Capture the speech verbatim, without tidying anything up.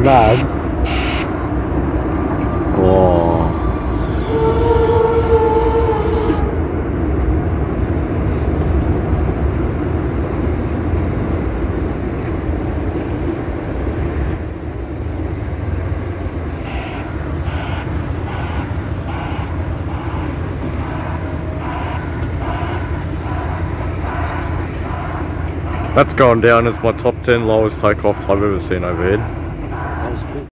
mad. Oh. That's gone down as my top ten lowest takeoffs I've ever seen overhead.